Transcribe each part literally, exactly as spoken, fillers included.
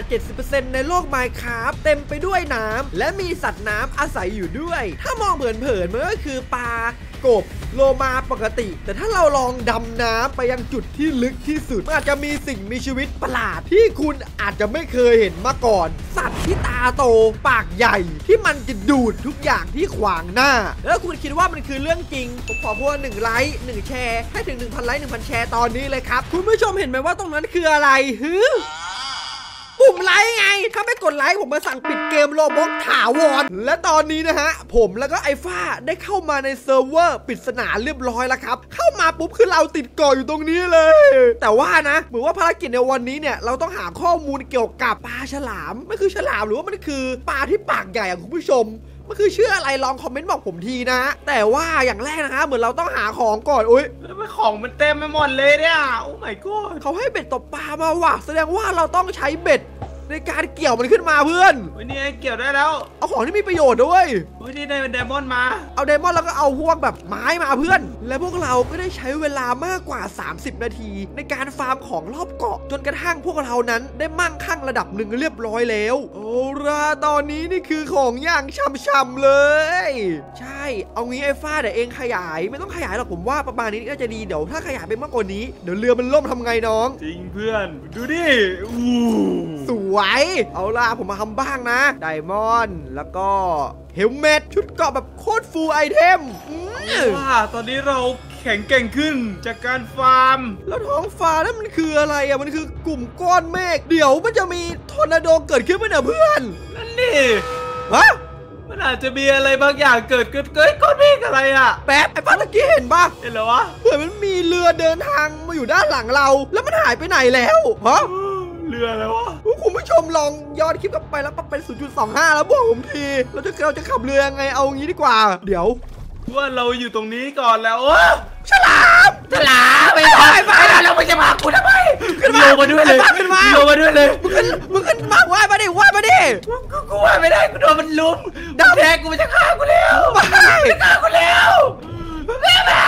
เจ็ดสิบเปอร์เซ็นต์ ในโลก Minecraft เต็มไปด้วยน้ำและมีสัตว์น้ำอาศัยอยู่ด้วยถ้ามองเผินๆมันก็คือปลากบโลมาปกติแต่ถ้าเราลองดำน้ำไปยังจุดที่ลึกที่สุดอาจจะมีสิ่งมีชีวิตประหลาดที่คุณอาจจะไม่เคยเห็นมาก่อนสัตว์ที่ตาโตปากใหญ่ที่มันจะดูดทุกอย่างที่ขวางหน้าแล้วคุณคิดว่ามันคือเรื่องจริงผมขอพูดหนึ่งไลค์หนึ่งแชร์ให้ถึง หนึ่งพัน ไลค์ หนึ่งพัน แชร์ตอนนี้เลยครับคุณผู้ชมเห็นไหมว่าตรงนั้นคืออะไรฮึปุ่มไลค์ไงถ้าไม่กดไลค์ผมมาสั่งปิดเกมโรบล็อกถาวรและตอนนี้นะฮะผมแล้วก็ไอ้ฟ้าได้เข้ามาในเซิร์ฟเวอร์ปริศนาเรียบร้อยแล้วครับเข้ามาปุ๊บคือเราติดเกาะอยู่ตรงนี้เลยแต่ว่านะเหมือนว่าภารกิจในวันนี้เนี่ยเราต้องหาข้อมูลเกี่ยวกับปลาฉลามมันคือฉลามหรือว่ามันคือปลาที่ปากใหญ่คุณผู้ชมมันคือชื่ออะไรลองคอมเมนต์บอกผมทีนะแต่ว่าอย่างแรกนะฮะเหมือนเราต้องหาของก่อนอุ้ยแล้วของมันเต็มไปหมดเลยเนี่ยโอ้ my god เขาให้เบ็ดตบปลามาว่ะแสดงว่าเราต้องใช้เบ็ดในการเกี่ยวมันขึ้นมาเพื่อนวันนี้เกี่ยวได้แล้วเอาของที่มีประโยชน์ด้วยวันนี้ได้เป็นไดมอนด์มาเอาไดมอนด์แล้วก็เอาพวกแบบไม้มาเพื่อนและพวกเราก็ได้ใช้เวลามากกว่าสามสิบนาทีในการฟาร์มของรอบเกาะจนกระทั่งพวกเรานั้นได้มั่งคั่งระดับหนึ่งเรียบร้อยแล้วโอ้ราตอนนี้นี่คือของอย่างช่ำๆเลยใช่เอางี้ไอ้ฟ้าเดี๋ยวเองขยายไม่ต้องขยายหรอกผมว่าประมาณนี้ก็จะดีเดี๋ยวถ้าขยายไปมากกว่านี้เดี๋ยวเรือมันล่มทำไงน้องจริงเพื่อนดูดิอู้สวยเอาล่ะผมมาทำบ้างนะไดมอนด์แล้วก็เฮลเมตชุดเกราะแบบโคตรฟูลไอเทมว่าตอนนี้เราแข็งแกร่งขึ้นจากการฟาร์มแล้วท้องฟ้านั่นมันคืออะไรอ่ะมันคือกลุ่มก้อนเมฆเดี๋ยวมันจะมีทอร์นาโดเกิดขึ้นไหมเนี่ยเพื่อนนั่นนี่ฮะมันอาจจะมีอะไรบางอย่างเกิดเกิดเกิดก้อนเมฆอะไรอ่ะแป๊บไอ้ป้าตะกี้เห็นปะเห็นเหรอวะเหมือนมันมีเรือเดินทางมาอยู่ด้านหลังเราแล้วมันหายไปไหนแล้วฮะเรืออะไรวะคุณผู้ชมลองย้อนคลิปกลับไปแล้วปรับเป็น ศูนย์จุดสองห้า แล้วบอกผมทีเราจะเราจะขับเรือยังไงเอางี้ดีกว่าเดี๋ยวว่าเราอยู่ตรงนี้ก่อนแล้วโอ้ฉลามฉลามไปไปไปแล้วไม่จะมากูทำไมขึ้นมาด้วยเลยขึ้นมามาด้วยเลยมึงขึ้นมึงขึ้นมาว่ายมาดิว่ายมาดิกูกูว่ายไม่ได้กูโดนมันลุมดับแทงกูมันจะฆ่ากูแล้วจะฆ่ากูแล้วแม่แม่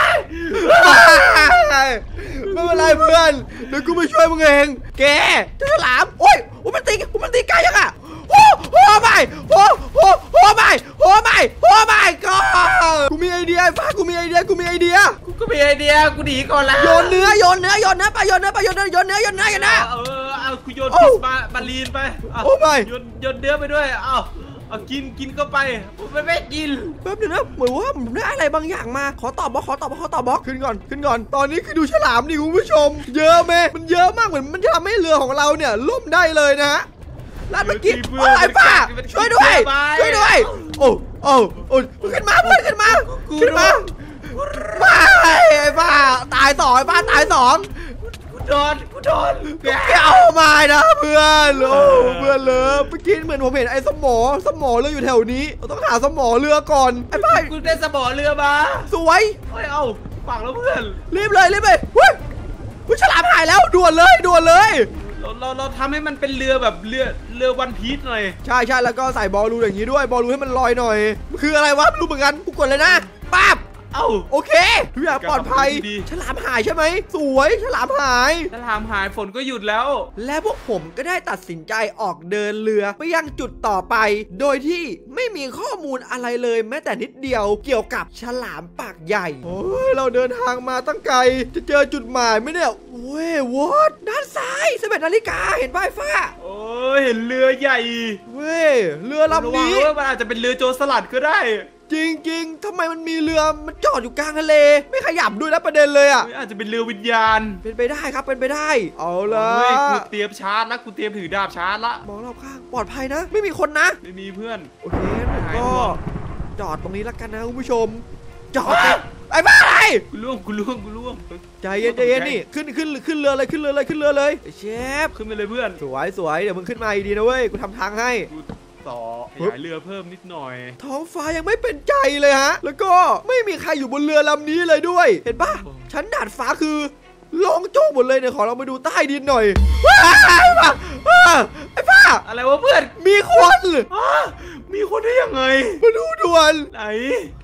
ไม่เป็นไรเพื่อนเดี๋ยวกูไปช่วยมึงเองแกเจ้าฉลามโอ้ยมันตีมันตีไกลยังอ่ะโอ้โหไม่โอ้โหโอ้ไม่โอ้ไม่โอ้ไม่ก็กูมีไอเดียฟ้ากูมีไอเดียกูมีไอเดียกูก็มีไอเดียกูหนีก่อนแล้วโยนเนื้อโยนเนื้อโยนเนื้อไปโยนเนื้อไปโยนเนื้อโยนเนื้อโยนเนื้อโยนเนื้อเออเอากูโยนพิษมาบาลีนไปโอ้ไม่โยนโยนเนื้อไปด้วยเอาเอากินกินก็ไปไม่ไม่กินแป๊บนึงนะเหมือนว่าผมได้อะไรบางอย่างมาขอตอบบล็อกขอตอบบล็อกขอตอบบล็อกขึ้นก่อนขึ้นก่อนตอนนี้คือดูฉลามดิคุณผู้ชมเยอะไหมมันเยอะมากเหมือนมันจะทำให้เรือของเราเนี่ยล่มได้เลยนะฮะลาดเมื่อกี้โอ้ยป้าช่วยด้วยช่วยด้วยโอ้โอ้โอ้ขึ้นมาเพื่อนขึ้นมาขึ้นมาป้าไอ้ป้าตายสองไอ้ป้าตายสองกูโดนกูโดนแกเอามานะเพื่อนโอ้เพื่อนเลิฟเมื่อกี้เหมือนผมเห็นไอ้สมอสมอเรืออยู่แถวนี้เราต้องหาสมอเรือก่อนไอ้ป้ากูได้สมอเรือมาสวยเฮ้ยเอาฝังแล้วเพื่อนรีบเลยรีบเลยเฮ้ยผู้ฉลามหายแล้วด่วนเลยด่วนเลยเราเราเราทำให้มันเป็นเรือแบบเรือเรือวันพีชหน่อยใช่ใช่แล้วก็ใส่บอลลูอย่างนี้ด้วยบอลลูให้มันลอยหน่อยคืออะไรวะไม่รู้เหมือนกันกูกดเลยนะป๊าบเอ้าโอเคทุกอย่างปลอดภัยฉลามหายใช่ไหมสวยฉลามหายฉลามหายฝนก็หยุดแล้วและพวกผมก็ได้ตัดสินใจออกเดินเรือไปยังจุดต่อไปโดยที่ไม่มีข้อมูลอะไรเลยแม้แต่นิดเดียวเกี่ยวกับฉลามปากใหญ่โอ้ยเราเดินทางมาตั้งไกลจะเจอจุดหมายไหมเนี่ยเว้ยวอดด้านซ้ายสิบเอ็ดนาฬิกาเห็นป้ายฟ้าโอ้ยเห็นเรือใหญ่เว้ยเรือลำนี้มันอาจจะเป็นเรือโจรสลัดก็ได้จริงๆทำไมมันมีเรือมันจอดอยู่กลางทะเลไม่ขยับด้วยนะประเด็นเลยอ่ะอาจจะเป็นเรือวิญญาณเป็นไปได้ครับเป็นไปได้เอาละกูเตรียมชาร์จแล้วกูเตรียมถือดาบชาร์จละมองรอบข้างปลอดภัยนะไม่มีคนนะไม่มีเพื่อนโอเคผมก็จอดตรงนี้แล้วกันนะคุณผู้ชมจอดไอ้บ้าอะไรกูล่วงกูล่วงกูล่วงใจเย็นใจเย็นนี่ขึ้นขึ้นขึ้นเรือเลยขึ้นเรือเลยขึ้นเรือเลยเชฟขึ้นไปเลยเพื่อนสวยสวยเดี๋ยวมึงขึ้นมาดีนะเว้ยกูทำทางให้ต่อขยายเรือเพิ่มนิดหน่อยท้องฟ้ายังไม่เป็นใจเลยฮะแล้วก็ไม่มีใครอยู่บนเรือลำนี้เลยด้วยเห็นปะชั้นดาดฟ้าคือลงโจ้หมดเลยเนี่ยขอเรามาดูใต้ดินหน่อยไอ้ป้าไอ้ป้าอะไรวะเพื่อนมีคนมีคนได้ยังไงมาดูด่วนไหน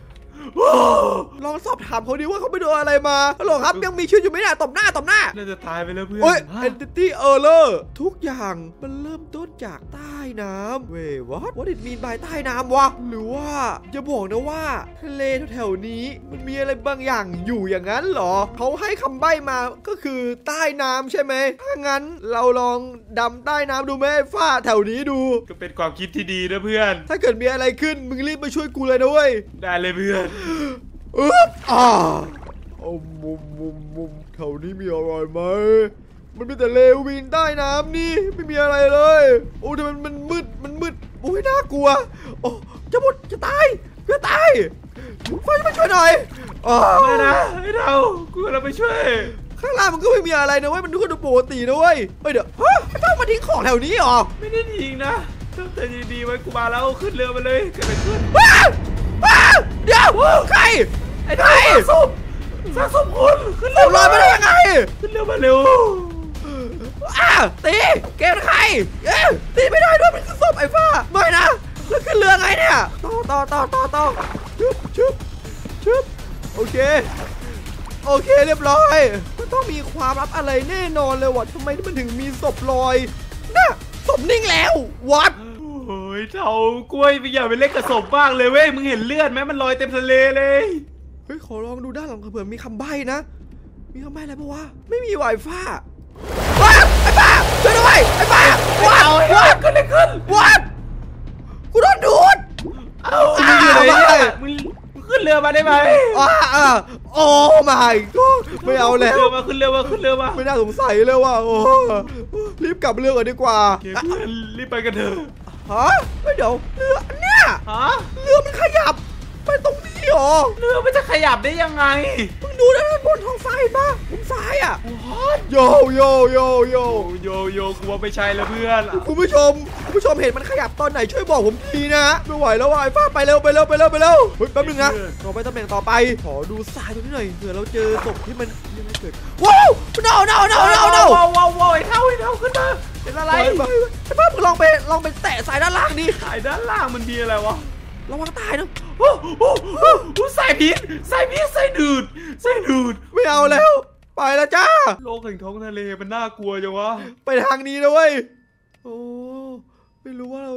ลองสอบถามเขาดิว่าเขาไปโดนอะไรมาฮัลโหลครับยังมีชีวิตอยู่ไหมเนี่ยตบหน้าตบหน้าน่าจะตายไปแล้วเพื่อนโอ้ย entity error ทุกอย่างมันเริ่มต้นจากใต้น้ำเว้ย what what it mean by ใต้น้ำวะหรือว่าจะบอกนะว่าทะเลแถวๆนี้มันมีอะไรบางอย่างอยู่อย่างนั้นเหรอเขาให้คำใบ้มาก็คือใต้น้ำใช่ไหมถ้างั้นเราลองดำใต้น้ำดูไหมฝ้าแถวนี้ดูก็เป็นความคิดที่ดีนะเพื่อนถ้าเกิดมีอะไรขึ้นมึงรีบมาช่วยกูเลยนะเว้ยได้เลยเพื่อนอึ๊บอ่าเอามุมมุมมุมแถวนี้มีอะไรไหมมันมีแต่เลวินใต้น้ำนี่ไม่มีอะไรเลยโอ้แต่มันมันมืดมันมืดโอ้ยน่ากลัวโอ้จะหมดจะตายจะตายไฟมาช่วยหน่อยไม่นะไอ้เรากูเราไปช่วยข้างล่างมันก็ไม่มีอะไรนะเว้ยมันดูปกตินะเว้ยเฮ้ยเดี๋ยวฮะไอ้ป้ามาทิ้งของแถวนี้หรอไม่ได้ทิ้งนะตั้งแต่ดีๆไว้กูมาแล้วขึ้นเรือมาเลยเกิดอะไรขึ้นเดี๋ยวใครไอ้ไอ้สมสะสมคนขึ้นเรือลอยมาได้ยังไงขึ้นเรือมาเร็วอ่ะตีเกมใครเอ๊ะตีไม่ได้ด้วยมันคือศพไอ้ฟ้าไม่นะแล้วขึ้นเรือไงเนี่ยต่อต่อต่อต่อต่อชึบชึบชึบโอเคโอเคเรียบร้อยมันต้องมีความลับอะไรแน่นอนเลยว่ะทำไมมันถึงมีศพลอยน่ะศพนิ่งแล้ววัดโอ้ยเท่ากล้วยไปอย่าไปเล่นกับศพบ้างเลยเว้ยมึงเห็นเลือดไหมมันลอยเต็มทะเลเลยเฮ้ยขอลองดูด้านหลังเผื่อมีคำใบ้นะมีคำใบ้อะไรปะวะไม่มีไวฟ้าว้าไอ้ป้าช่วยด้วยไอ้ป้าว้าวว้าวขึ้นเลยขึ้นว้าวกูโดนดูดเอามึงอยู่ไหนเนี่ยมึงขึ้นเรือมาได้ไหมอ่าโอ้ไม่ก็ไม่เอาแล้วขึ้นเรือมาขึ้นเรือมาขึ้นเรือมาไม่น่าสงสัยเลยว่ะโอ้รีบกลับเรือก่อนดีกว่ารีบไปกันเถอะฮะไม่เดี๋ยวเรือเนี่ยฮะเรือมันขยับไปตรงนี้หรอเรือมันจะขยับได้ยังไงมึงดูด้านบนท้องฟ้าป่ะมุมซ้ายอ่ะโยโยโยโยโยโยกูว่าไม่ใช่แล้วเพื่อนคุณผู้ชมคุณผู้ชมเห็นมันขยับตอนไหนช่วยบอกผมทีนะไม่ไหวแล้วไอ้ฟ้าไปเร็วไปเร็วไปเร็วไปเร็วเฮ้ยแป๊บนึงนะเราไปตำแหน่งต่อไปขอดูทรายตรงนี้หน่อยเผื่อเราเจอศพที่มันยังไงเกิดว้าว no no no no no ว้าวว้าวว้าวไอ้เท่าไอ้เท่าขึ้นมาเป็นอะไรไอ้ป้ามึงลองไปลองไปแตะทรายด้านล่างดิทรายด้านล่างมันมีอะไรวะระวังตายนะโอ้โหโอ้ใส่พิษใส่พิษใส่ดูดใส่ดูดไม่เอาแล้วไปแล้วจ้าโลกแห่งท้องทะเลมันน่ากลัวจังวะไปทางนี้นะเว้ยโอ้ไม่รู้ว่า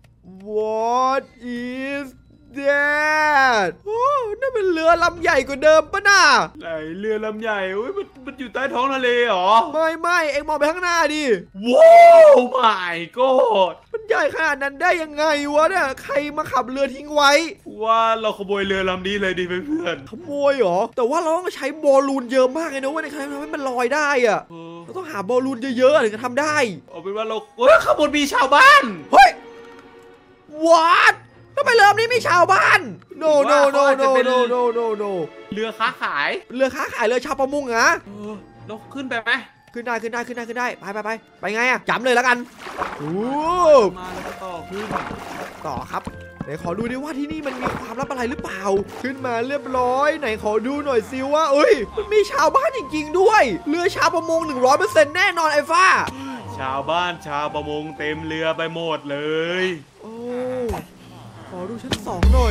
what is that โอ้นั่นเป็นเรือลำใหญ่กว่าเดิมปะน่ะไหนเรือลำใหญ่โอ้ยมันมันอยู่ใต้ท้องทะเลหรอไม่ไม่เอ็งมองไปข้างหน้าดิว้าวไม่ก็มันใหญ่ขนาดนั้นได้ยังไงวะเนี่ยใครมาขับเรือทิ้งไว้ว่าเราขโมยเรือลำนี้เลยดิเพื่อนขโมยเหรอแต่ว่าเราต้องใช้บอลลูนเยอะมากเลยนะว่าในครั้งทำให้มันลอยได้อะเราต้องหาบอลลูนเยอะๆถึงจะทำได้เอาเป็นว่าเราเฮ้ยขบวนมีชาวบ้านเฮ้ย whatทำไมเรือนี้มีชาวบ้าน no no no no no no no no เรือค้าขายเรือค้าขายเรือชาวประมงเหรอเราขึ้นไปไหมขึ้นได้ขึ้นได้ขึ้นได้ขึ้นได้ไปไปไปไปไงอะจำเลยแล้วกันโอ้มาแล้วก็ต่อขึ้นต่อครับไหนขอดูดิว่าที่นี่มันมีความลับอะไรหรือเปล่าขึ้นมาเรียบร้อยไหนขอดูหน่อยซิว่าเอ้ยมันมีชาวบ้านจริงๆด้วยเรือชาวประมง หนึ่งร้อยเปอร์เซ็นต์ แน่นอนไอ้ฟ้าชาวบ้านชาวประมงเต็มเรือไปหมดเลยโอ้ขอดูชั้นสองหน่อย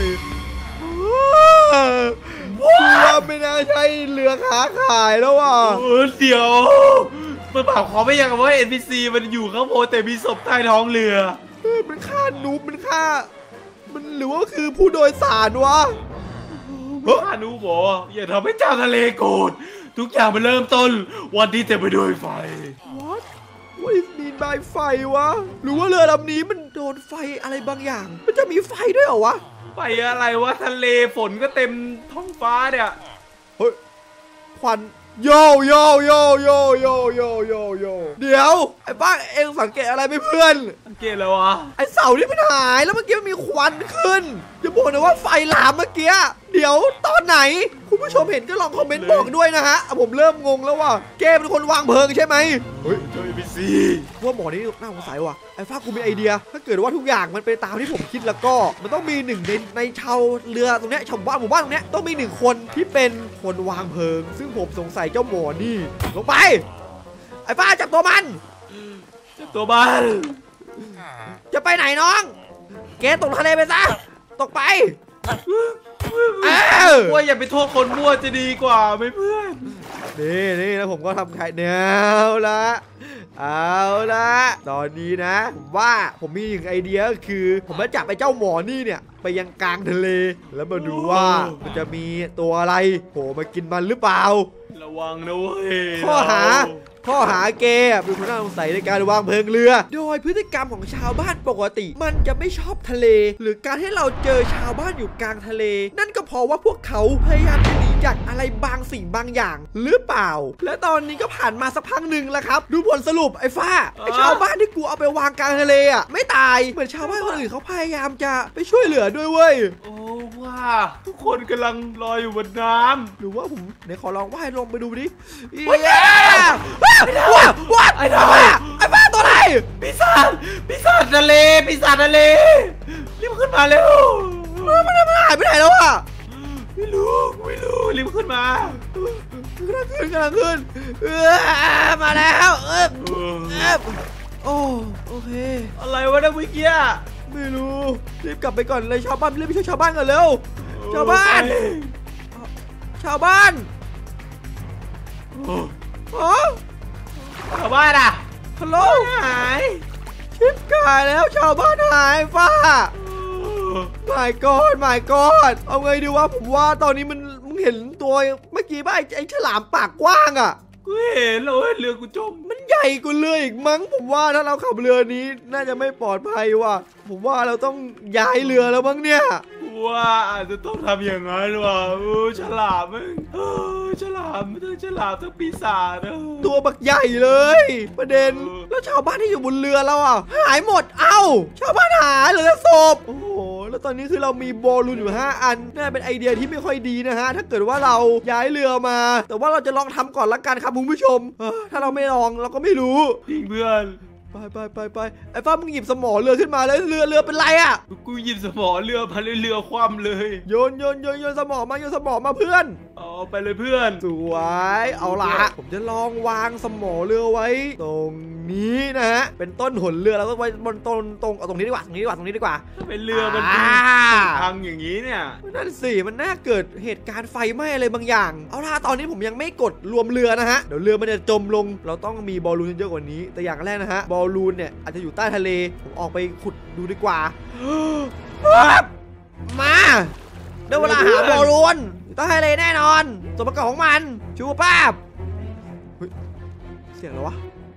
ว้าวไม่น่าใช่เรือค้าขายแล้วว่ะเดี๋ยวมันเปล่าขอไม่ยังว่า เอ็น พี ซี มันอยู่ข้างบนแต่มีศพใต้ท้องเรือมันฆ่านูบมันฆ่ามันหรือว่าคือผู้โดยสารวะฆ่านูบบอกอย่าทำให้เจ้าทะเลโกรธทุกอย่างมันเริ่มต้นวันที่เต็มไปด้วยไฟ What What is mean by ไฟวะหรือว่าเรือลำนี้มันโดนไฟอะไรบางอย่างมันจะมีไฟด้วยเหรอวะไฟอะไรวะทะเลฝนก็เต็มท้องฟ้าเนี่ยเฮ้ยควันโยโยโยโยโยโยโยโยเดี๋ยวไอ้บ้าเอ็งสังเกตอะไรไหมเพื่อนสังเกตแล้ววะไอ้เสาที่มันหายแล้วเมื่อกี้มันมีควันขึ้นจะบอกนะว่าไฟลามเมื่อกี้เดี๋ยวตอนไหนคุณผู้ชมเห็นก็ลองคอมเมนต์บอกด้วยนะฮะผมเริ่มงงแล้วว่าเกมเป็นคนวางเพลิงใช่ไหมเฮ้ยเจอ เอ บี ซีว่าหมอนี่น่าสงสัยว่ะไอ้ฟ้ากูมีไอเดียถ้าเกิดว่าทุกอย่างมันเป็นตามที่ผมคิดแล้วก็มันต้องมีหนึ่งในในชาวเรือตรงเนี้ยชาวบ้านหมู่บ้านตรงเนี้ยต้องมีหนึ่งคนที่เป็นคนวางเพลิงซึ่งผมสงสัยเจ้าหมอนี่ลงไปไอ้ฟ้าจับตัวมันจับตัวมันจะไปไหนน้องแกตกทะเลไปซะตกไปว่าอย่าไปโทษคนมั่วจะดีกว่าไหมเพื่อนนี่นี่แล้วผมก็ทำไข่เนียวละเอาละตอนนี้นะผมว่าผมมีอีกไอเดียก็คือผมจะจับไอ้เจ้าหมอนี่เนี่ยไปยังกลางทะเลแล้วมาดูว่ามันจะมีตัวอะไรโผล่มากินมันหรือเปล่าระวังนะเว้ยข้อหาข้อหาเกย์เป็นคนน่าสงสัยในการวางเพลิงเรือโดยพฤติกรรมของชาวบ้านปกติมันจะไม่ชอบทะเลหรือการให้เราเจอชาวบ้านอยู่กลางทะเลนั่นก็เพราะว่าพวกเขาพยายามจะหนีจากอะไรบางสิ่งบางอย่างหรือเปล่าและตอนนี้ก็ผ่านมาสักพักหนึ่งแล้วครับดูผลสรุปไอ้ฟ้าไอ้ชาวบ้านที่กูเอาไปวางกลางทะเลอ่ะไม่ตายเหมือนชาวบ้านคนอื่นเขาพยายามจะไปช่วยเหลือด้วยเว้ยโอ้ว่าทุกคนกำลังลอยอยู่บนน้ำหรือว่าผมเดี๋ยวขอลองว่ายลงไปดูดิว้าวว้าวไอ้บ้าไอ้บ้าตัวไหนปีศาจปีศาจทะเลปีศาจทะเลรีบขึ้นมาเร็วมันมันหายไปไหนแล้วอ่ะไม่รู้ไม่รู้รีบขึ้นมากำลังขึ้นกำลังขึ้นเออมาแล้วเออเออโอ้โอเคอะไรวะนะเมื่อกี้ไม่รู้รีบกลับไปก่อนเลยชาวบ้านรีบไปช่วยชาวบ้านกันเร็วชาวบ้านชาวบ้านอ๋อชาวบ้านอ่ะฮัลโหลหายชิบกายแล้วชาวบ้านหายฟ้าไม่กอดไม่กอดเอาไงดีวะผมว่าตอนนี้มันมึงเห็นตัวเมื่อกี้ป่ะไอ้ฉลามปากกว้างอ่ะกูเห็นเลยเรือกูจมมันใหญ่กว่าเรืออีกมั้งผมว่าถ้าเราขับเรือนี้น่าจะไม่ปลอดภัยว่ะผมว่าเราต้องย้ายเรือแล้วมั้งเนี่ยว่าอาจจะต้องทำอย่างนั้นว่ะเออฉลามมึงเออฉลามทั้งฉลามทั้งปีศาจนะตัวบักใหญ่เลยประเด็นแล้วชาวบ้านที่อยู่บนเรือเราอ่ะหายหมดเอ้าชาวบ้านหายเหลือศพโอ้โหแล้วตอนนี้คือเรามีบอลลูนอยู่ห้าอันน่าเป็นไอเดียที่ไม่ค่อยดีนะฮะถ้าเกิดว่าเราย้ายเรือมาแต่ว่าเราจะลองทำก่อนละกันครับคุณผู้ชมถ้าเราไม่ลองเราก็ไม่รู้จริงเพื่อนไปไปไปไปไอ้ฟ้ามึงหยิบสมอเรือขึ้นมาแล้วเรือเรือเป็นไรอ่ะกูหยิบสมอเรือพันเรือคว่ำเลยโยนโยนโยนโยนสมอมาโยนสมอมาเพื่อนเอาไปเลยเพื่อนสวยเอาละผมจะลองวางสมอเรือไว้ตรงนี้นะฮะเป็นต้นหนเรือแล้วก็ไว้บนต้นตรงเอาตรงนี้ดีกว่าตรงนี้ดีกว่าตรงนี้ดีกว่าเป็นเรือมันพังอย่างนี้เนี่ยนั่นสิมันน่าเกิดเหตุการณ์ไฟไหม้อะไรบางอย่างเอาละตอนนี้ผมยังไม่กดรวมเรือนะฮะเดี๋ยวเรือมันจะจมลงเราต้องมีบอลลูนเยอะกว่านี้แต่อย่างแรกนะฮะบอลลูนเนี่ยอาจจะอยู่ใต้ทะเลผมออกไปขุดดูดีกว่ามาได้เวลาหาบอลลูนอยู่ใต้ทะเลแน่นอนส่วนประกอบของมันชูป้าบเสียงอะไรวะ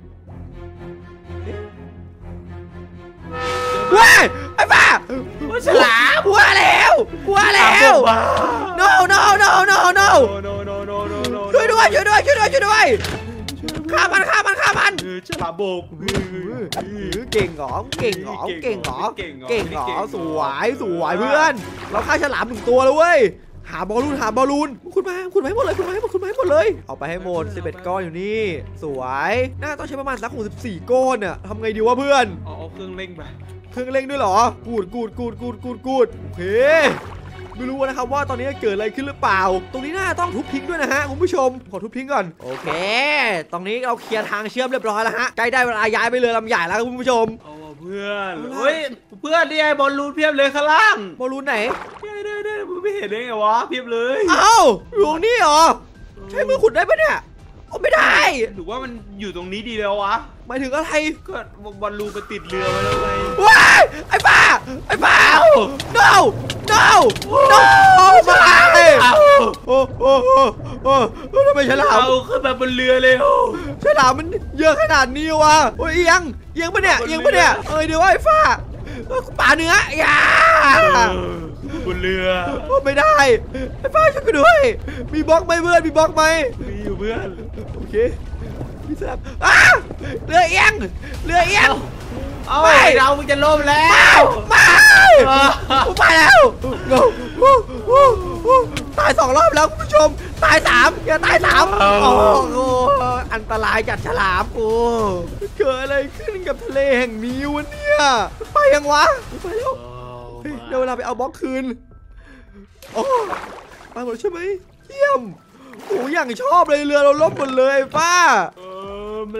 เฮ้ยไอ้บ้าฉลามกลัวแล้วกลัวแล้ว no no no no no ช่วยด้วยช่วยด้วยช่วยด้วยช่วยด้วยฆ่ามันฆ่ามันฆ่ามันฉลามโบกเก่งหรอเก่งหรอเก่งหรอเก่งหรอสวยสวยเพื่อนเราฆ่าฉลามหนึ่งตัวแล้วเว้ยหาบอลลูนหาบอลลูนคุณมาคุณมาให้หมดเลยคุณมาให้หมดคุณมาให้หมดเลยเอาไปให้หมดสิบเอ็ดก้อนอยู่นี่สวยน่าต้องใช้ประมาณสักหกสิบสี่ก้อนเนี่ยทำไงดีวะเพื่อนเอาเครื่องเร่งไปเครื่องเร่งด้วยเหรอกูดกูดกูดกูดกูดกูดโอเคไม่รู้นะครับว่าตอนนี้เกิดอะไรขึ้นหรือเปล่าตรงนี้น่าต้องทุบทิ้งด้วยนะฮะคุณผู้ชมขอทุบทิ้งก่อนโอเคตรงนี้เราเคลียร์ทางเชื่อมเรียบร้อยแล้วฮะใกล้ได้เวลาย้ายไปเรือลำใหญ่แล้วคุณผู้ชมเอาเพื่อนเฮ้ยเพื่อนนี่ไอ้บอลลูนเพียบเลยข้างล่างบอลลูนไหนได้ได้ได้มึงไม่เห็นได้ไงวะเพียบเลยเอ้าอยู่ตรงนี้เหรอใช้มือขุดได้ปะเนี่ยโอ้ไม่ได้หรือว่ามันอยู่ตรงนี้ดีแล้ววะหมายถึงอะไรก็บอลลูนไปติดเรือไว้แล้วไงว้ายไอ้บ้าไอ้บ้า no no no ไม่โอ้โอ้โอ้ทำไมฉลามเอาขึ้นมาบนเรือเลยโอ้ฉลามมันเยอะขนาดนี้วะโอ้ยเอียงเอียงปะเนี่ยเอียงปะเนี่ยเอ้ยเดี๋ยวไอ้ฟ้าป่าเนื้ออย่าบนเรือไม่ได้ไอ้ฟ้าช่วยกูด้วยมีบล็อกไหมเพื่อนมีบล็อกไหมมีอยู่เพื่อนโอเคพี่แซมอ้าเรือเอียงเรือเอียงเอาเรามึงจะล่มแล้วไม่ไปแล้วตายสองรอบแล้วคุณผู้ชมตายสามอย่าตายสามโอ้โหอันตรายจัดฉลามกูเกิดอะไรขึ้นกับทะเลแห่งนี้วะเนี่ยไปยังวะไปแล้วเดี๋ยวเวลาไปเอาบล็อกคืนโอ้ไปหมดใช่ไหมเยี่ยมโอ้อย่างชอบเลยเรือเราล่มหมดเลยป้าเออมันล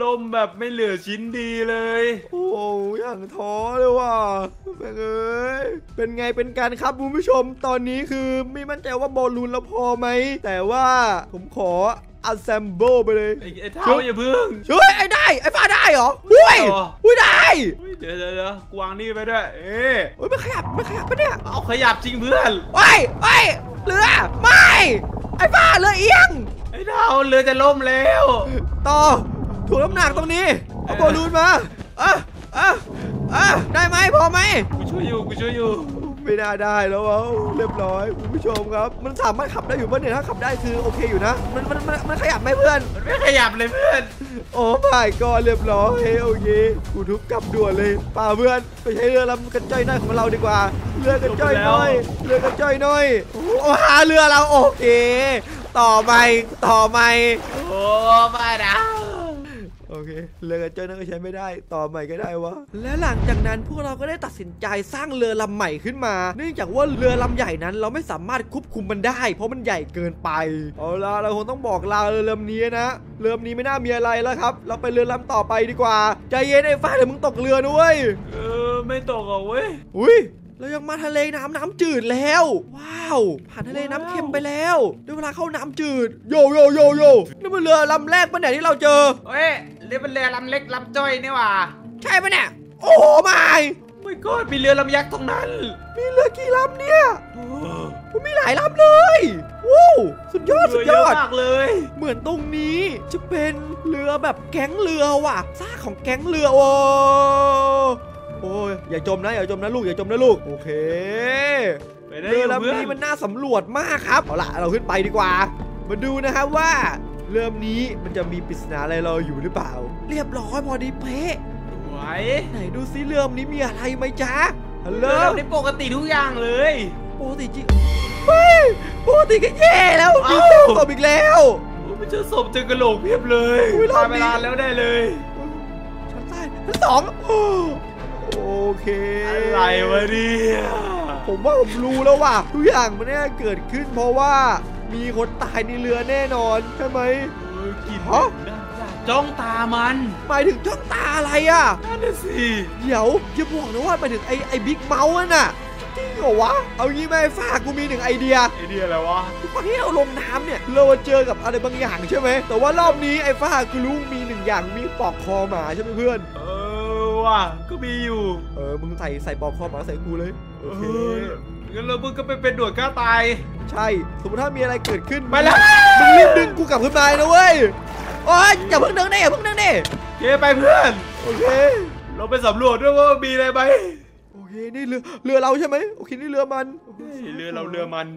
ล่มแบบไม่เหลือชิ้นดีเลยโอ้อย่างท้อเลยว่ะแม่งเอ้ยเป็นไงเป็นการครับคุณผู้ชมตอนนี้คือไม่มั่นใจว่าบอลลูนเราพอไหมแต่ว่าผมขออัลแซมเบิลไปเลยไอ้เท้าอย่าพึ่งช่วยไอ้ได้ไอ้ฟ้าได้เหรออุ้ยอุ้ยได้เดี๋ยวเดี๋ยวเดี๋ยวกวางนี่ไปด้วยเอ๊ะโอ้ยไม่ขยับไม่ขยับปะเนี่ยเอาขยับจริงเพื่อนไอ้ไอ้เรือไม่ไอ้ฟ้าเรือเอียงไอ้เท้าเรือจะล่มแล้วต่อถูกน้ำหนักตรงนี้เอาบอลลูนมาอ่ะอ่ะอ่ะได้ไหมพอไหมกูช่วยอยู่กูช่วยอยู่ไม่น่าได้แล้วเอาเรียบร้อยคุณผู้ชมครับมันสามารถขับได้อยู่ป่ะเนี่ยถ้าขับได้คือโอเคอยู่นะมันมันมันมันขยับไหมเพื่อนมันไม่ขยับเลยเพื่อนโอ้ไม่ก็เรียบร้อยโอเคกูทุบกลับด่วนเลยป่าเพื่อนไปใช้เรือลำกระจ้อยน้อยของเราดีกว่าเรือกระจ้อยน้อยเรือกระจ้อยน้อยโอ้หาเรือเราโอเคต่อใหม่ต่อใหม่โอ้มาดาโอเคเรือกระจ้อยน้อยก็ใช้ไม่ได้ต่อใหม่ก็ได้วะและหลังจากนั้นพวกเราก็ได้ตัดสินใจสร้างเรือลำใหม่ขึ้นมาเนื่องจากว่าเรือลำใหญ่นั้นเราไม่สามารถควบคุมมันได้เพราะมันใหญ่เกินไปเอาละเราคงต้องบอกลาเรือลำนี้นะเรือลำนี้ไม่น่ามีอะไรแล้วครับเราไปเรือลำต่อไปดีกว่าใจเย็นไอ้ฟ้าเดี๋ยวมึงตกเรือด้วยเออไม่ตกหรอกเว้ยอุ้ยเรายังมาทะเลน้ำน้ำจืดแล้วว้าวผ่านทะเลน้ำเค็มไปแล้วได้เวลาเข้าน้ำจืดโยโยโยโยนี่มันเรือลำแรกปะเนี่ยที่เราเจอเฮ้ยเรือเป็นเรือลำเล็กลำจ้อยนี่หว่าใช่ปะเนี่ยโอ้โหไม่ไม่ก็มีเรือลำยักษ์ตรงนั้นมีเรือกี่ลำเนี่ยมันมีหลายลำเลยว้าวสุดยอดสุดยอดมากเลยเหมือนตรงนี้จะเป็นเรือแบบแก๊งเรือว่ะซากของแก๊งเรือโอ้โอ้ยอย่าจมนะอย่าจมนะลูกอย่าจมนะลูกโอเคเรือลำนี้มันน่าสำรวจมากครับเอาล่ะเราขึ้นไปดีกว่ามาดูนะครับว่าเรือนี้มันจะมีปริศนาอะไรรออยู่หรือเปล่าเรียบร้อยพอดีเป๊ะไหวไหนดูซิเรือนี้มีอะไรไหมจ๊ะฮัลโหลเราได้ปกติทุกอย่างเลยปกติจริงเฮ้ยปกติก็แย่แล้วมีศพอีกแล้วไม่เจอศพเจอกระโหลกเพียบเลยตายไปนานแล้วได้เลยชั้นใต้ชั้นสองโอเคอะไรวะเนี่ยผมว่าผมรู้แล้วว่าทุกอย่างมันเนี่ยเกิดขึ้นเพราะว่ามีคนตายในเรือแน่นอนใช่ไหมเออกินฮะจ้องตามันหมายถึงจ้องตาอะไรอ่ะนั่นน่ะสิเดี๋ยวอย่าบอกนะว่าหมายถึงไอ้ไอ้บิ๊กเมาส์น่ะจริงเหรอวะเอางี้ไหมฝากกูมีหนึ่งไอเดียไอเดียอะไรวะตอนที่เราลงน้ำเนี่ยเราเจอกับอะไรบางอย่างใช่ไหมแต่ว่ารอบนี้ไอ้ฝากกูรู้มีหนึ่งอย่างมีปอกคอหมาใช่ไหมเพื่อนเออว่ะก็มีอยู่เออมึงใส่ใส่ปอกคอหมาใส่กูเลยโอเคงั้นเรามึงก็ไปเป็นด่วนกล้าตายใช่สมมติถ้ามีอะไรเกิดขึ้นไปแล้วมึงรีบดึงกูกลับขึ้นมานะเว้ยโอ๊ยอย่าเพิ่งดึงดิอย่าเพิ่งดึงดิโอเคไปเพื่อนโอเคเราไปสำรวจด้วยว่ามีอะไรไหมโอเคนี่เรือเรือเราใช่ไหมโอเคนี่เรือมันเรือเราเรือมัน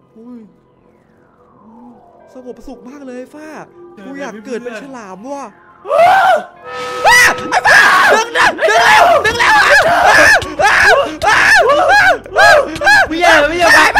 สงบสุขมากเลยฟ้ากูอยากเกิดเป็นฉลามว่ะไอ้บ้าดึงดึงดึงแล้วดึงแล้วไม่อยากไม่อยากไป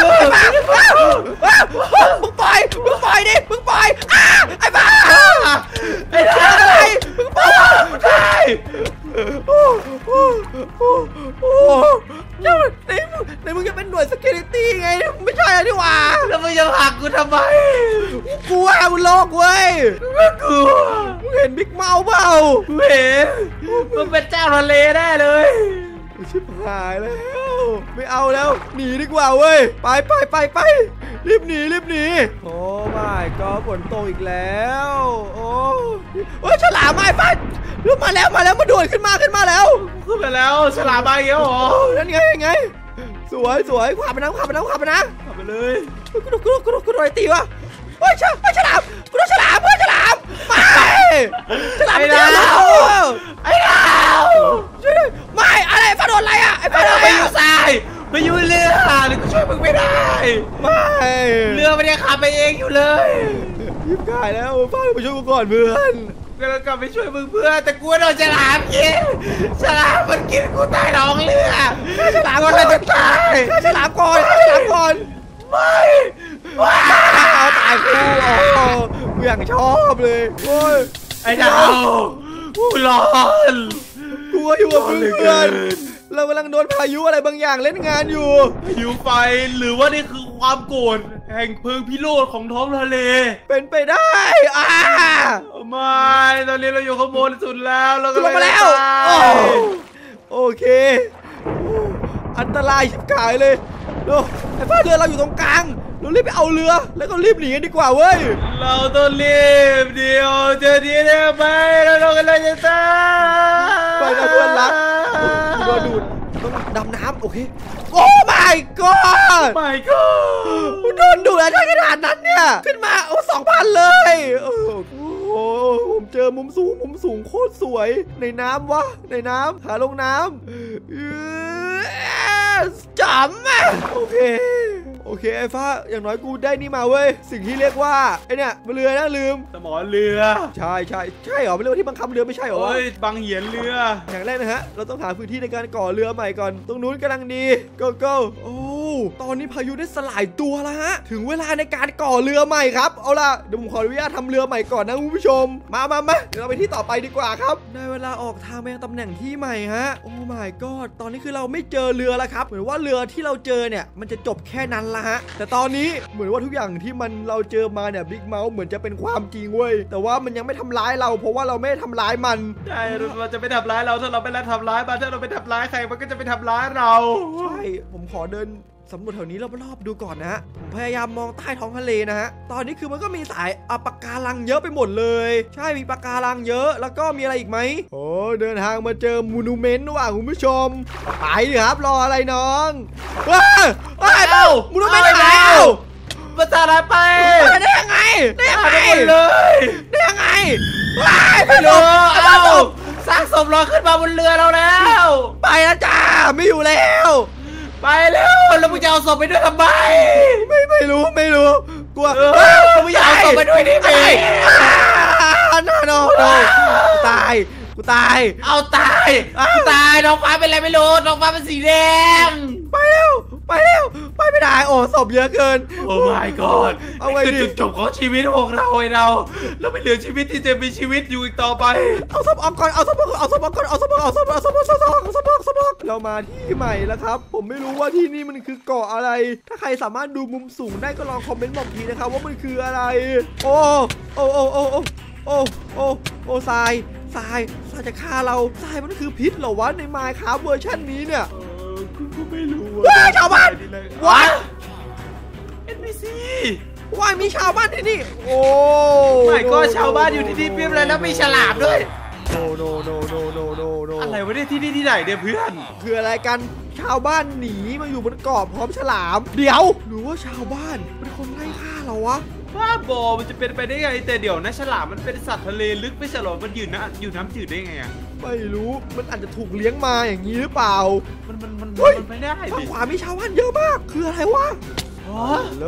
มึงปล่อยมึงปล่อยดิมึงปล่อยไอ้บ้าไอ้อะไรมึงปล่อยได้โอ้โอ้โอ้โอ้เจ้าไหนไหนมึงจะเป็นหน่วย security ไงไม่ใช่อะไรที่ว่าแล้วมึงจะผลักกูทำไมกลัวมึงโลกเว้ยไม่กลัวมึงเห็นบิ๊กเมาเปล่าเห็นมันเป็นเจ้าทะเลแน่เลยชิบหายแล้วไม่เอาแล้วหนีดีกว่าเว้ยไปไปไปไปรีบหนีรีบหนีโอ้ไม่ก็ฝนตกอีกแล้วโอ้โอ้ฉลามไม่ไปลุกมาแล้วมาแล้วมาด่วนขึ้นมาขึ้นมาแล้วขึ้นไปแล้วฉลามมาเยอะหรอนั่นไงยังไงสวยสวยขับไปนะขับไปนะขับไปนะขับไปเลยกูดูกูดูกูดูกูดูไอ้ตีวะโอ้ยฉลามฉลามกูดูฉลามเพื่อนฉลามไม่ฉลามไม่ได้ไอ้ดาวช่วยด้วยไม่อะไรฟ้าโดนอะไรอ่ะไอ้ฟ้าโดนไปอยู่ทรายไปอยู่เรือหรือกูช่วยมึงไม่ได้ไม่เรือมันยังขับไปเองอยู่เลยยิบกายแล้วฟ้าไปช่วยกูก่อนเพื่อนก็เรากลับไปช่วยมึงเพื่อนแต่กูโดนฉลามกินฉลามมันกินกูตายท้องเรือฉลามก่อนเลยจะตายฉลามก่อนฉลามก่อนไม่ว้าวตายกูโอ้กูอยากชอบเลยโอ้ยไอ้ดาวกูร้อนกูอยู่กับเพื่อนเรากำลังโดนพายุอะไรบางอย่างเล่นงานอยู่พายุไฟหรือว่านี่คือความโกรธแห่งเพลิงพิโรธของท้องทะเลเป็นไปได้อ่าไม่ตอนนี้เราอยู่ข้างบนสุดแล้วเราก็ลงมาแล้วโอเคอันตรายชิบหายเลยโอ้ไอ้ฟ้าเรือเราอยู่ตรงกลางเรารีบไปเอาเรือแล้วก็รีบหนีกันดีกว่าเว้ยเราต้องรีบเดี๋ยวจะดีได้ไหมเราต้องกันเลยจะตายไปนะเพื่อนรักโดนดูดต้องดำน้ำโอเคโอ้ my god my god โดนดูดอะไรขนาดนั้นเนี่ยขึ้นมาโอ้สองพันเลยโอ้ผมเจอมุมสูงมุมสูงโคตรสวยในน้ำวะในน้ำหาลงน้ำจ๋ำอ่ะโอเคโอเคไอ้ฟ้าอย่างน้อยกูได้นี่มาเว้ยสิ่งที่เรียกว่าไอเนี่ยเรือนะลืมสมอเรือใช่ใช่ใช่เหรอเป็นเรือที่บังคับเรือไม่ใช่เหรอเฮ้ยบังเหียนเรืออย่างแรกนะฮะเราต้องหาพื้นที่ในการก่อเรือใหม่ก่อนตรงนู้นกำลังดี go go โอ้ตอนนี้พายุได้สลายตัวแล้วฮะถึงเวลาในการก่อเรือใหม่ครับเอาล่ะเดี๋ยวผมขออนุญาตทำเรือใหม่ก่อนนะคุณผู้ชมมามามาเดี๋ยวเราไปที่ต่อไปดีกว่าครับได้เวลาออกทางไปยังตำแหน่งที่ใหม่ฮะโอ้ my god ตอนนี้คือเราไม่เจอเรือแล้วครับเหมือนว่าเรือที่เราเจอเนี่ยมันจะจบแค่นั้นละฮะแต่ตอนนี้เหมือนว่าทุกอย่างที่มันเราเจอมาเนี่ยบิ๊กเมาส์เหมือนจะเป็นความจริงเว้ยแต่ว่ามันยังไม่ทำร้ายเราเพราะว่าเราไม่ได้ทำร้ายมันใช่มันจะไม่ทำร้ายเราถ้าเราไม่ได้ทำร้ายมันถ้าเราไปทำร้ายใครมันก็จะไปทำร้ายเราใช่ผมขอเดินสำรวจแถวนี้รอบๆดูก่อนนะฮะผมพยายามมองใต้ท้องทะเลนะฮะตอนนี้คือมันก็มีสายปะการังเยอะไปหมดเลยใช่มีปะการังเยอะแล้วก็มีอะไรอีกไหมโอ้เดินทางมาเจอมูนูเมนต์ว่ะคุณผู้ชมไปครับรออะไรน้องว้าวว้าวมูนูเมนต์หายเอาภาษาอะไรไปได้ยังไงได้ยังไงเลยได้ยังไงไม่รู้เอาสร้างศพลอยขึ้นมาบนเรือเราแล้วไปแล้วจ้าไม่อยู่แล้วไปแล้วแล้วมึงจะเอาศพไปด้วยทำไมไม่ไม่รู้ไม่รู้กลัวมึงอยากเอาศพไปด้วยนี่ไหมน่าโน่โน่ตายกูตายเอาตายกูตายน้องฟ้าเป็นอะไรไม่รู้น้องฟ้าเป็นสีแดงไปแล้วไปแล้วไปไม่ได้โอ้ศพเยอะเกินโอ้ my god เอาไว้จุดจบของชีวิตของเราไอ้เราเราไม่เหลือชีวิตที่จะมีชีวิตอยู่อีกต่อไปเอาศพออกก่อนเอาศพออกเอาศพออกก่อนเอาศพออกเอาศพออกเอาศพออกเอาศพออกเอาศพออกเอาศพออกเรามาที่ใหม่แล้วครับผมไม่รู้ว่าที่นี่มันคือเกาะอะไรถ้าใครสามารถดูมุมสูงได้ก็ลองคอมเมนต์บอกทีนะครับว่ามันคืออะไรโอ้โอ้โอ้โอ้โอ้โอ้โอ้โอ้ทรายทรายทรายจะฆ่าเราทรายมันคือพิษเหรอวะในไมน์ครับเวอร์ชันนี้เนี่ยกูไม่รู้ว่าชาวบ้านว้าเอ็น พี ซีว่ามีชาวบ้านที่นี่โอ้ไม่ก็ชาวบ้านอยู่ที่นี่เพียบเลยแล้วมีฉลามด้วยโนโนโนโนโนโนโนอะไรวะเนี่ยที่นี่ที่ไหนเนี่ยเพื่อนคืออะไรกันชาวบ้านหนีมาอยู่บนเกาะพร้อมฉลามเดี๋ยวหรือว่าชาวบ้านเป็นคนไล่ฆ่าเราวะบ้าบอมันจะเป็นไปได้ไงแต่เดี๋ยวนะฉลามมันเป็นสัตว์ทะเลลึกไม่ใช่หรอมันอยู่นะอยู่น้ำจืดได้ไงอะไม่รู้มันอาจจะถูกเลี้ยงมาอย่างนี้หรือเปล่ามันมันมันมันไม่ได้ฝั่งขวามีชาวบ้านเยอะมากคืออะไรวะฮัลโหล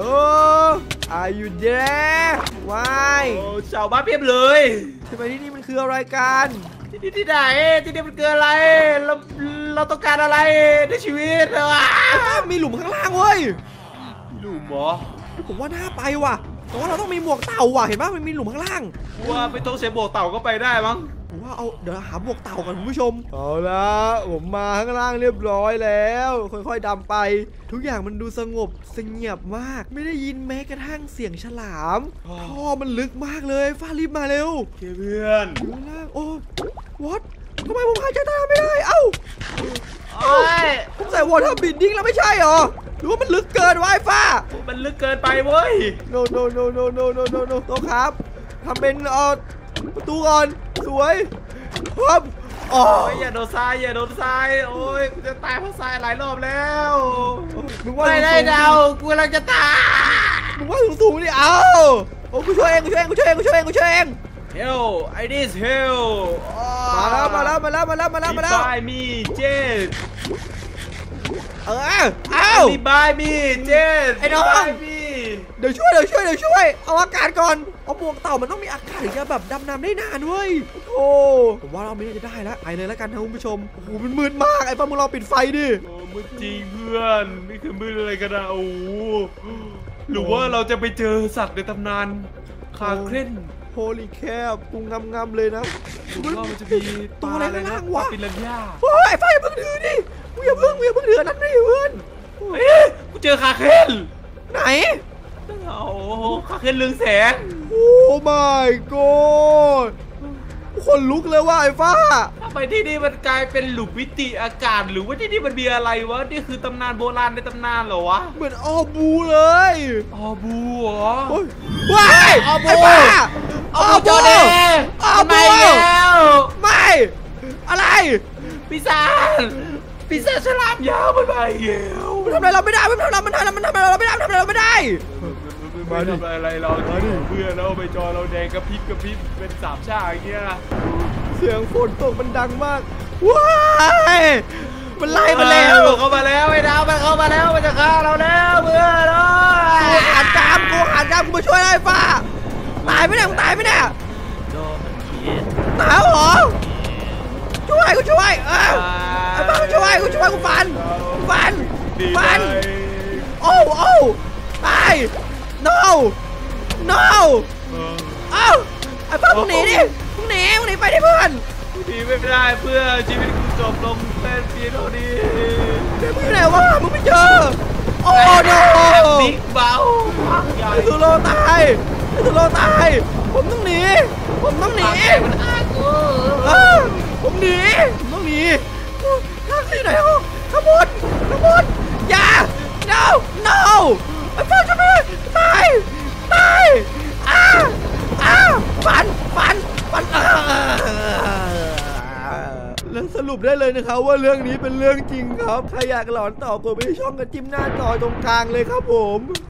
Are you there ว้ายชาวบ้านเพียบเลยทำไมที่นี่มันคืออะไรกันที่นี่ที่ไหนที่นี่มันคืออะไรเราเราต้องการอะไรในชีวิตวะมีหลุมข้างล่างเว้ยหลุมเหรอผมว่าน่าไปว่ะแต่ว่าเราต้องมีหมวกเต่าว่ะเห็นป่ะมันมีหลุมข้างล่างว่าไม่ต้องใช้หมวกเต่าก็ไปได้มั้งผมว่าเอาเดี๋ยวหาหมวกเต่ากันคุณผู้ชมเอาละผมมาข้างล่างเรียบร้อยแล้วค่อยๆดำไปทุกอย่างมันดูสงบสงบมากไม่ได้ยินแม้กระทั่งเสียงฉลามท่อมันลึกมากเลยฟ้ารีบมาเร็วเพื่อนอยู่ล่างโอ้วัดทำไมผมหายใจตามไม่ได้เอ้าผมใส่วอเตอร์บิดดิ้งแล้วไม่ใช่หรอหรือว่ามันลึกเกินวะไอ้ฟ้ามันลึกเกินไปเว้ยโนโนโนโนโนโนโนโนโตครับทำเป็นเอ่อประตูก่อนสวยครับโอ้ยอย่าโดนทรายอย่าโดนทรายโอ้ยกูจะตายเพราะทรายหลายรอบแล้วมึงว่าไม่ได้ดาวกูกำลังจะตายมึงว่าสูงสูงดิเอ้าโอ้กูช่วยเองกูช่วยเองกูช่วยเองกูช่วยเองกูช่วยเองเฮลไอดิสเฮลมาแล้วมาแล้วมาแล้วมาแล้วมาแล้วมาแล้วบายมีเจสเออเอ้าบายมีเจสไอ้น้องเดี๋ยวช่วยเดี๋ยวช่วยเดี๋ยวช่วยเอาอากาศก่อนเอาหมวกเต่ามันต้องมีอากาศถึงจะแบบดำน้ำได้นานเว้ยโอ้ผมว่าเราไม่น่าจะได้แล้วไปเลยแล้วกันนะคุณผู้ชมโอ้โหมันมืดมากไอ้ป้ามึงลองปิดไฟดิโอ้มืดจริงเพื่อนนี่คือมืดอะไรกันนะโอ้หรือว่าเราจะไปเจอสัตว์ในตำนานคาเครนโฮลีแคบกูงำงำเลยนะว่ามันจะมีตัวอะไรข้างล่างวะปิรันย่าโอ้ยไฟมึงถือดิอย่าเพิ่งอย่าเพิ่งเดือดนั่นไม่เพื่อนเฮ้ยกูเจอคาเคนไหนโอ้คาเคนเรืองแสงโอ้ my god คนลุกเลยว่าไอ้ฟ้าทำไมที่นี่มันกลายเป็นหลุมมิติอากาศหรือว่าที่นี่มันมีอะไรวะนี่คือตำนานโบราณในตำนานเหรอวะเหมือนออบูเลยออบูเหรอโอ้ยว้ายออบูไอ้ฟ้าออบูจอแดงออทำไมบูแล้วไม่อะไรปีศาจปีศาจฉลามยาวมันมาอีกแล้วมันทำอะไรเราไม่ได้มันทำอะไรมันทำอะไรมันทำอะไรเราไม่ได้มันทำอะไรเราไม่ได้ไม่ทำอะไรเราเพื่อนเราไปจอเราแดงกระพริบกระพริบเป็นสามชาอย่างเงี้ยเสียงฝนตกมันดังมากว้ายมันไล่มาแล้วมันเข้ามาแล้วไอ้ดาวมันเข้ามาแล้วมันจะฆ่าเราแล้วเพื่อนเอ้ยกูหันจามกูหันจามกูมาช่วยไอ้ฟ้าตายไหมเนี่ยมึงตายไหมเนี่ยโดนมันเขียนตายเหรอช่วยกูช่วยเออไอ้ฟ้ากูช่วยกูช่วยกูฟันกูฟันกูฟันโอ้โอ้ตาย no no เอ้าไอ้ฟ้ามึงหนีดิมึงหนีมึงหนีไปดิเพื่อนดีไม่ได้เพื่อชีวิตกูจบลงเป็นเพียงเท่านี้เดี๋ยวมึงอยู่ไหนวะมึงไม่เจอโอ้โนบิ๊กเบาใหญ่ไอ้ตุโลตายไอ้ตุโลตายผมต้องหนีผมต้องหนีมันอ้ากูเออผมหนีผมต้องหนีข้างที่ไหนอ่ะขบวนขบวนอย่า no no ไอ้พ่อจะไม่ตายตายอ้าอ้าฟันฟันฟันอ่าแล้วสรุปได้เลยนะครับว่าเรื่องนี้เป็นเรื่องจริงครับถ้าอยากหลอนต่อกดไปที่ช่องกระจิ้มหน้าจอตรงกลางเลยครับผม